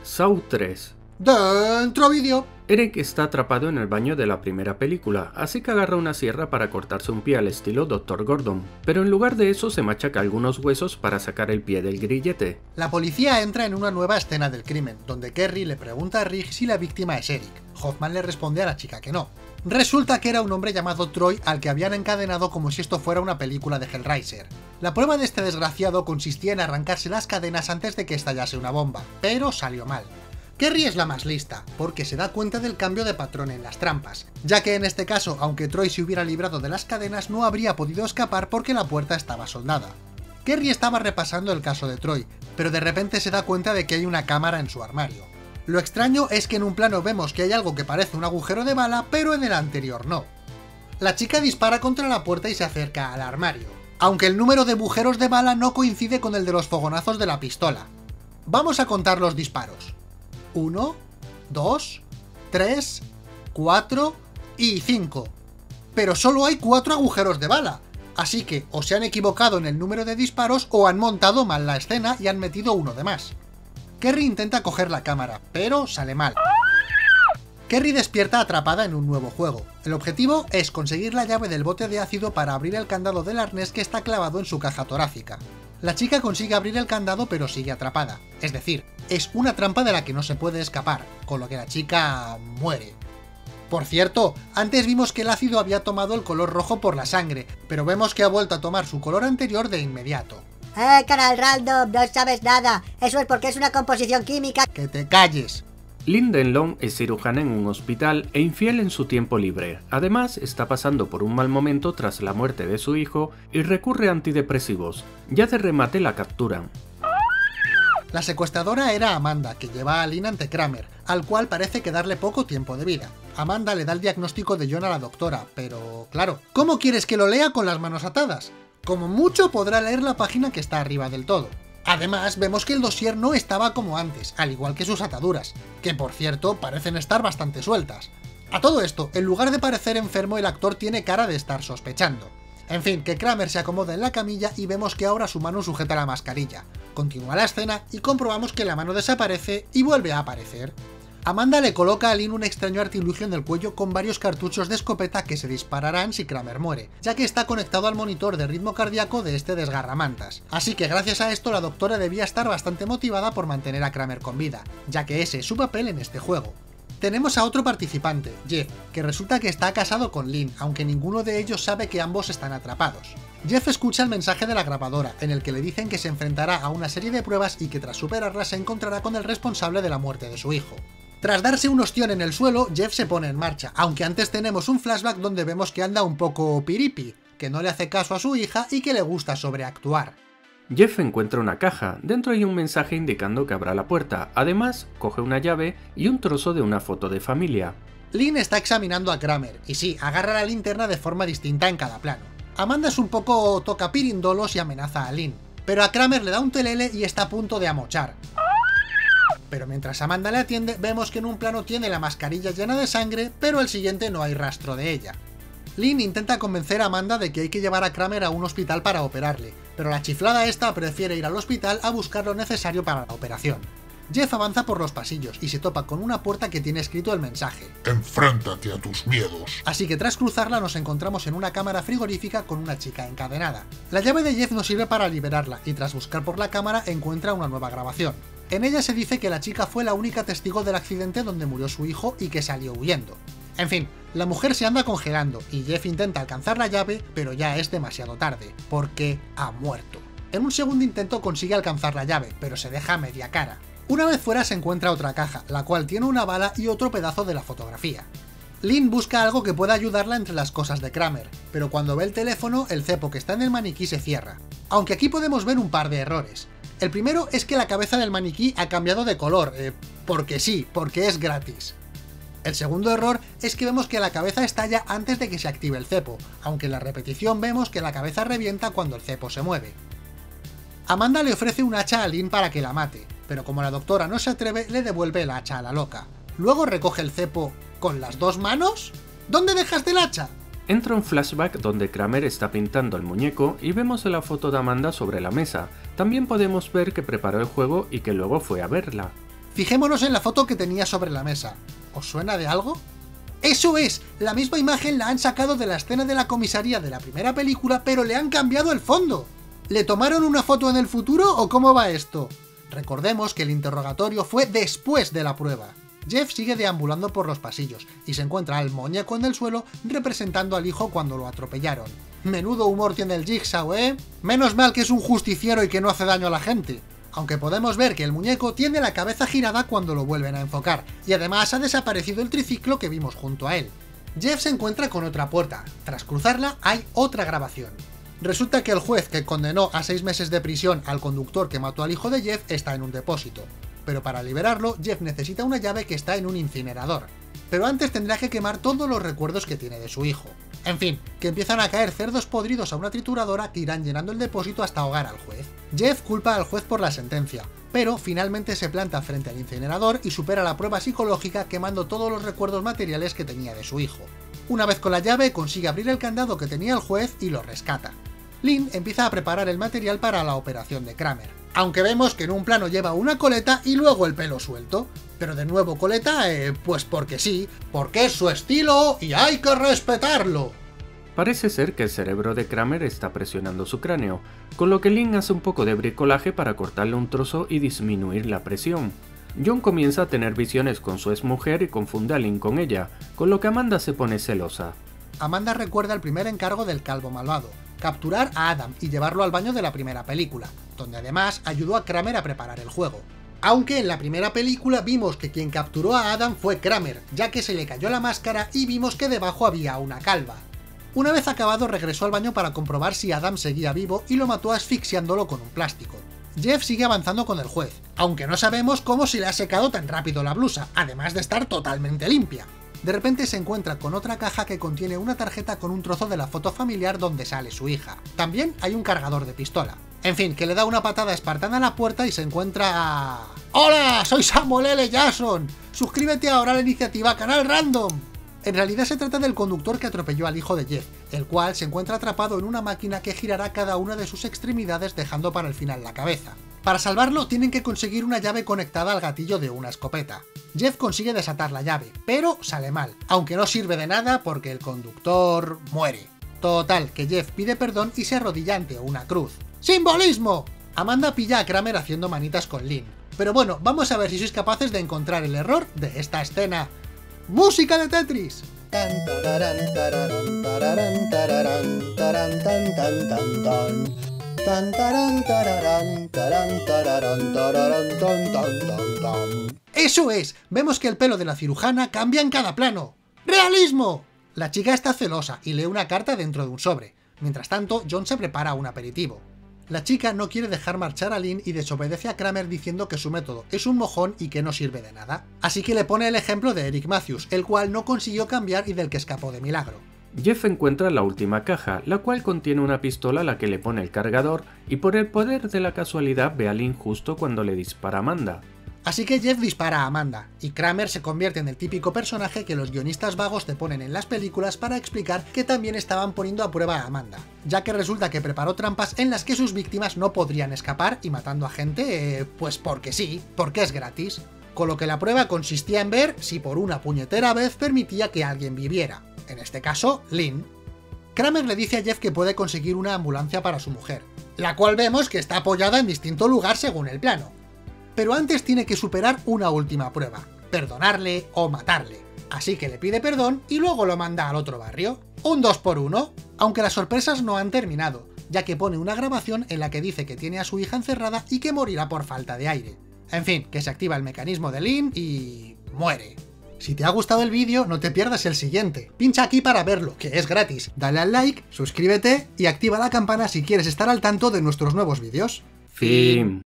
Saw 3. Dentro vídeo. Eric está atrapado en el baño de la primera película, así que agarra una sierra para cortarse un pie al estilo Dr. Gordon, pero en lugar de eso se machaca algunos huesos para sacar el pie del grillete. La policía entra en una nueva escena del crimen, donde Kerry le pregunta a Rick si la víctima es Eric. Hoffman le responde a la chica que no. Resulta que era un hombre llamado Troy al que habían encadenado como si esto fuera una película de Hellraiser. La prueba de este desgraciado consistía en arrancarse las cadenas antes de que estallase una bomba, pero salió mal. Kerry es la más lista, porque se da cuenta del cambio de patrón en las trampas, ya que en este caso, aunque Troy se hubiera librado de las cadenas, no habría podido escapar porque la puerta estaba soldada. Kerry estaba repasando el caso de Troy, pero de repente se da cuenta de que hay una cámara en su armario. Lo extraño es que en un plano vemos que hay algo que parece un agujero de bala, pero en el anterior no. La chica dispara contra la puerta y se acerca al armario, aunque el número de agujeros de bala no coincide con el de los fogonazos de la pistola. Vamos a contar los disparos. 1, 2, 3, 4 y 5. Pero solo hay 4 agujeros de bala, así que o se han equivocado en el número de disparos o han montado mal la escena y han metido uno de más. Kerry intenta coger la cámara, pero sale mal. Kerry despierta atrapada en un nuevo juego. El objetivo es conseguir la llave del bote de ácido para abrir el candado del arnés que está clavado en su caja torácica. La chica consigue abrir el candado pero sigue atrapada, es decir, es una trampa de la que no se puede escapar, con lo que la chica muere. Por cierto, antes vimos que el ácido había tomado el color rojo por la sangre, pero vemos que ha vuelto a tomar su color anterior de inmediato. Canal Random, no sabes nada, eso es porque es una composición química. ¡Que te calles! Lynn Denlon es cirujana en un hospital e infiel en su tiempo libre. Además, está pasando por un mal momento tras la muerte de su hijo y recurre a antidepresivos. Ya de remate la capturan. La secuestradora era Amanda, que lleva a Lynn ante Kramer, al cual parece quedarle poco tiempo de vida. Amanda le da el diagnóstico de John a la doctora, pero claro, ¿cómo quieres que lo lea con las manos atadas? Como mucho podrá leer la página que está arriba del todo. Además, vemos que el dossier no estaba como antes, al igual que sus ataduras, que por cierto parecen estar bastante sueltas. A todo esto, en lugar de parecer enfermo, el actor tiene cara de estar sospechando. En fin, que Kramer se acomoda en la camilla y vemos que ahora su mano sujeta la mascarilla. Continúa la escena y comprobamos que la mano desaparece y vuelve a aparecer. Amanda le coloca a Lynn un extraño artilugio en el cuello con varios cartuchos de escopeta que se dispararán si Kramer muere, ya que está conectado al monitor de ritmo cardíaco de este desgarramantas. Así que gracias a esto la doctora debía estar bastante motivada por mantener a Kramer con vida, ya que ese es su papel en este juego. Tenemos a otro participante, Jeff, que resulta que está casado con Lynn, aunque ninguno de ellos sabe que ambos están atrapados. Jeff escucha el mensaje de la grabadora, en el que le dicen que se enfrentará a una serie de pruebas y que tras superarlas se encontrará con el responsable de la muerte de su hijo. Tras darse un ostión en el suelo, Jeff se pone en marcha, aunque antes tenemos un flashback donde vemos que anda un poco piripi, que no le hace caso a su hija y que le gusta sobreactuar. Jeff encuentra una caja, dentro hay un mensaje indicando que abra la puerta, además coge una llave y un trozo de una foto de familia. Lynn está examinando a Kramer, y sí, agarra la linterna de forma distinta en cada plano. Amanda es un poco tocapirindolos y amenaza a Lynn, pero a Kramer le da un telele y está a punto de amochar. Pero mientras Amanda le atiende, vemos que en un plano tiene la mascarilla llena de sangre, pero el siguiente no hay rastro de ella. Lynn intenta convencer a Amanda de que hay que llevar a Kramer a un hospital para operarle, pero la chiflada esta prefiere ir al hospital a buscar lo necesario para la operación. Jeff avanza por los pasillos y se topa con una puerta que tiene escrito el mensaje: enfréntate a tus miedos. Así que tras cruzarla nos encontramos en una cámara frigorífica con una chica encadenada. La llave de Jeff nos sirve para liberarla y tras buscar por la cámara encuentra una nueva grabación. En ella se dice que la chica fue la única testigo del accidente donde murió su hijo y que salió huyendo. En fin, la mujer se anda congelando y Jeff intenta alcanzar la llave, pero ya es demasiado tarde, porque ha muerto. En un segundo intento consigue alcanzar la llave, pero se deja a media cara. Una vez fuera se encuentra otra caja, la cual tiene una bala y otro pedazo de la fotografía. Lynn busca algo que pueda ayudarla entre las cosas de Kramer, pero cuando ve el teléfono, el cepo que está en el maniquí se cierra. Aunque aquí podemos ver un par de errores. El primero es que la cabeza del maniquí ha cambiado de color, porque sí, porque es gratis. El segundo error es que vemos que la cabeza estalla antes de que se active el cepo, aunque en la repetición vemos que la cabeza revienta cuando el cepo se mueve. Amanda le ofrece un hacha a Lynn para que la mate, pero como la doctora no se atreve, le devuelve el hacha a la loca. Luego recoge el cepo ¿con las dos manos? ¿Dónde dejaste el hacha? Entra un flashback donde Kramer está pintando el muñeco y vemos la foto de Amanda sobre la mesa. También podemos ver que preparó el juego y que luego fue a verla. Fijémonos en la foto que tenía sobre la mesa. ¿Os suena de algo? ¡Eso es! La misma imagen la han sacado de la escena de la comisaría de la primera película, pero le han cambiado el fondo. ¿Le tomaron una foto en el futuro o cómo va esto? Recordemos que el interrogatorio fue después de la prueba. Jeff sigue deambulando por los pasillos y se encuentra al muñeco en el suelo representando al hijo cuando lo atropellaron. Menudo humor tiene el Jigsaw, ¿eh? Menos mal que es un justiciero y que no hace daño a la gente. Aunque podemos ver que el muñeco tiene la cabeza girada cuando lo vuelven a enfocar, y además ha desaparecido el triciclo que vimos junto a él. Jeff se encuentra con otra puerta. Tras cruzarla hay otra grabación. Resulta que el juez que condenó a 6 meses de prisión al conductor que mató al hijo de Jeff está en un depósito. Pero para liberarlo, Jeff necesita una llave que está en un incinerador. Pero antes tendrá que quemar todos los recuerdos que tiene de su hijo. En fin, que empiezan a caer cerdos podridos a una trituradora que irán llenando el depósito hasta ahogar al juez. Jeff culpa al juez por la sentencia, pero finalmente se planta frente al incinerador y supera la prueba psicológica quemando todos los recuerdos materiales que tenía de su hijo. Una vez con la llave consigue abrir el candado que tenía el juez y lo rescata. Lynn empieza a preparar el material para la operación de Kramer, aunque vemos que en un plano lleva una coleta y luego el pelo suelto. Pero de nuevo coleta, pues porque sí, porque es su estilo y hay que respetarlo. Parece ser que el cerebro de Kramer está presionando su cráneo, con lo que Lynn hace un poco de bricolaje para cortarle un trozo y disminuir la presión. John comienza a tener visiones con su exmujer y confunde a Lynn con ella, con lo que Amanda se pone celosa. Amanda recuerda el primer encargo del calvo malvado, capturar a Adam y llevarlo al baño de la primera película, donde además ayudó a Kramer a preparar el juego. Aunque en la primera película vimos que quien capturó a Adam fue Kramer, ya que se le cayó la máscara y vimos que debajo había una calva. Una vez acabado regresó al baño para comprobar si Adam seguía vivo y lo mató asfixiándolo con un plástico. Jeff sigue avanzando con el juez, aunque no sabemos cómo se le ha secado tan rápido la blusa, además de estar totalmente limpia. De repente se encuentra con otra caja que contiene una tarjeta con un trozo de la foto familiar donde sale su hija. También hay un cargador de pistola. En fin, que le da una patada espartana a la puerta y se encuentra a... ¡Hola! ¡Soy Samuel L. Jackson! ¡Suscríbete ahora a la iniciativa Canal Random! En realidad se trata del conductor que atropelló al hijo de Jeff, el cual se encuentra atrapado en una máquina que girará cada una de sus extremidades dejando para el final la cabeza. Para salvarlo tienen que conseguir una llave conectada al gatillo de una escopeta. Jeff consigue desatar la llave, pero sale mal, aunque no sirve de nada porque el conductor muere. Total, que Jeff pide perdón y se arrodilla ante una cruz. ¡Simbolismo! Amanda pilla a Kramer haciendo manitas con Lynn. Pero bueno, vamos a ver si sois capaces de encontrar el error de esta escena. ¡Música de Tetris! ¡Eso es! Vemos que el pelo de la cirujana cambia en cada plano. ¡Realismo! La chica está celosa y lee una carta dentro de un sobre. Mientras tanto, John se prepara un aperitivo. La chica no quiere dejar marchar a Lynn y desobedece a Kramer diciendo que su método es un mojón y que no sirve de nada. Así que le pone el ejemplo de Eric Matthews, el cual no consiguió cambiar y del que escapó de milagro. Jeff encuentra la última caja, la cual contiene una pistola a la que le pone el cargador y por el poder de la casualidad ve a Lynn justo cuando le dispara a Amanda. Así que Jeff dispara a Amanda, y Kramer se convierte en el típico personaje que los guionistas vagos te ponen en las películas para explicar que también estaban poniendo a prueba a Amanda, ya que resulta que preparó trampas en las que sus víctimas no podrían escapar y matando a gente, pues porque sí, porque es gratis. Con lo que la prueba consistía en ver si por una puñetera vez permitía que alguien viviera, en este caso, Lynn. Kramer le dice a Jeff que puede conseguir una ambulancia para su mujer, la cual vemos que está apoyada en distinto lugar según el plano. Pero antes tiene que superar una última prueba, perdonarle o matarle. Así que le pide perdón y luego lo manda al otro barrio. Un 2x1, aunque las sorpresas no han terminado, ya que pone una grabación en la que dice que tiene a su hija encerrada y que morirá por falta de aire. En fin, que se activa el mecanismo de Lynn y... muere. Si te ha gustado el vídeo, no te pierdas el siguiente. Pincha aquí para verlo, que es gratis. Dale al like, suscríbete y activa la campana si quieres estar al tanto de nuestros nuevos vídeos. Fin.